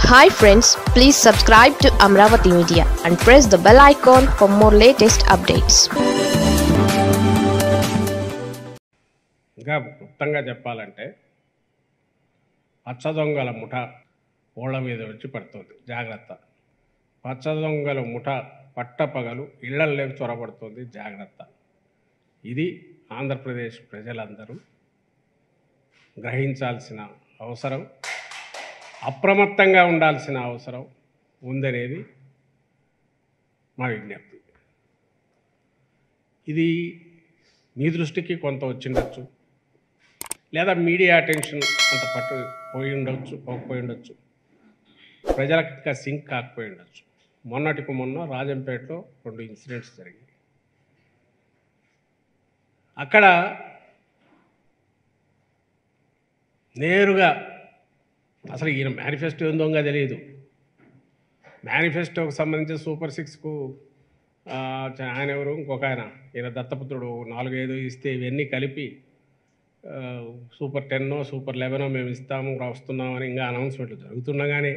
Hi friends, please subscribe to Amaravathi Media and press the bell icon for more latest updates. ఇంకా క్లుప్తంగా చెప్పాలంటే పచ్చదొంగల ముఠ ఓళ్ళ మీద వచ్చి పడుతుంది, జాగ్రత్త. పచ్చదొంగల ముఠ పట్టపగలు ఇళ్లలోకి చొరబడుతుంది, జాగ్రత్త. ఇది ఆంధ్రప్రదేశ్ ప్రజలందరూ గ్రహించాల్సిన అవసరం, అప్రమత్తంగా ఉండాల్సిన అవసరం ఉందనేది మా విజ్ఞప్తి. ఇది మీ దృష్టికి కొంత వచ్చిండొచ్చు, లేదా మీడియా అటెన్షన్ అంత పోయి ఉండొచ్చు, ప్రజలకు ఇంకా సింక్ కాకపోయి ఉండొచ్చు. మొన్నటికి మొన్న రాజంపేటలో 2 ఇన్సిడెంట్స్ జరిగాయి. అక్కడ నేరుగా అసలు ఈయన మేనిఫెస్టో ఏందోగా తెలియదు. మేనిఫెస్టోకి సంబంధించి సూపర్ 6కు ఆయన ఎవరు, ఇంకొక ఆయన, ఈయన దత్తపుత్రుడు 4-5 ఇస్తే ఇవన్నీ కలిపి సూపర్ 10 సూపర్ 11 మేము ఇస్తాము వస్తున్నామని ఇంకా అనౌన్స్మెంట్లు జరుగుతుండగానే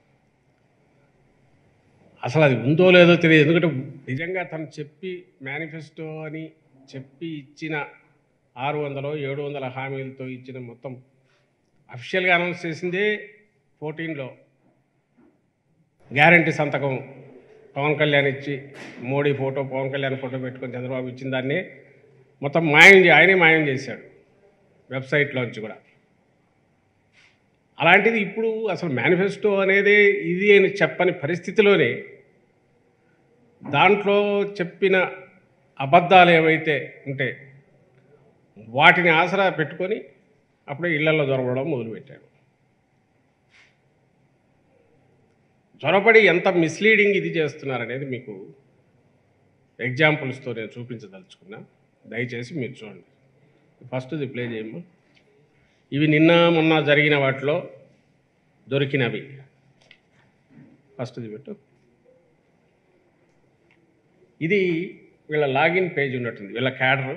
అసలు అది ఉందో లేదో తెలియదు. ఎందుకంటే నిజంగా తను చెప్పి మేనిఫెస్టో అని చెప్పి ఇచ్చిన 600-700 హామీలతో ఇచ్చిన మొత్తం అఫీషియల్గా అనౌన్స్ చేసిందే 14లో గ్యారంటీ సంతకం పవన్ కళ్యాణ్ ఇచ్చి, మోడీ ఫోటో పవన్ కళ్యాణ్ ఫోటో పెట్టుకొని చంద్రబాబు ఇచ్చిన దాన్ని మొత్తం ఆయనే మాయం చేశాడు వెబ్సైట్లోంచి కూడా. అలాంటిది ఇప్పుడు అసలు మేనిఫెస్టో అనేది ఇది అని చెప్పని పరిస్థితిలోనే దాంట్లో చెప్పిన అబద్ధాలు ఏవైతే ఉంటే వాటిని ఆసరా పెట్టుకొని అప్పుడే ఇళ్లలో జొరబడడం మొదలుపెట్టాడు. జొరబడి ఎంత మిస్లీడింగ్ ఇది చేస్తున్నారనేది మీకు ఎగ్జాంపుల్స్తో నేను చూపించదలుచుకున్నా. దయచేసి మీరు చూడండి. ఫస్ట్ది ప్లే చేయమ్మా. ఇవి నిన్న మొన్న జరిగిన వాటిలో దొరికినవి. ఫస్ట్ది పెట్టు. ఇది వీళ్ళ లాగిన్ పేజ్ ఉన్నట్టుంది, వీళ్ళ క్యాడర్.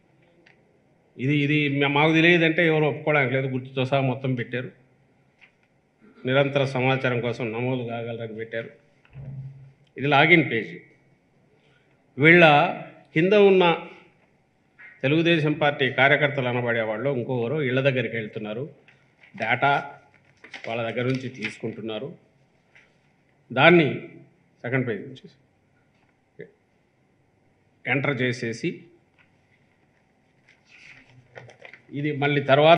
ఇది మాకు తెలియదంటే ఎవరు ఒప్పుకోవడానికి లేదు, గుర్తుతో సహా మొత్తం పెట్టారు. నిరంతర సమాచారం కోసం నమోదు కాగలరని పెట్టారు. ఇది లాగిన్ పేజీ. వీళ్ళ కింద ఉన్న తెలుగుదేశం పార్టీ కార్యకర్తలు అనబడేవాళ్ళు ఇంకొకరు ఇళ్ళ దగ్గరికి వెళ్తున్నారు, డేటా వాళ్ళ దగ్గర నుంచి తీసుకుంటున్నారు. దాన్ని సెకండ్ పేజ్ నుంచి ఎంటర్ చేసేసి ఇది మళ్ళీ తర్వాత